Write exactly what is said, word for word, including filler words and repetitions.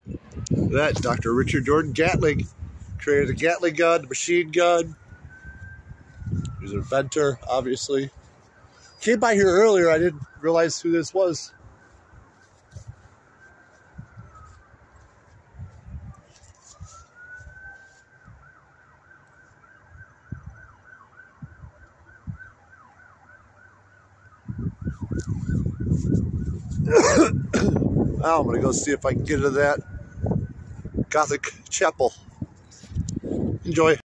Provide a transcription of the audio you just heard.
That Doctor Richard Jordan Gatling created the Gatling gun, the machine gun. He's an inventor, obviously. Came by here earlier. I didn't realize who this was. Now I'm going to go see if I can get into that Gothic chapel. Enjoy.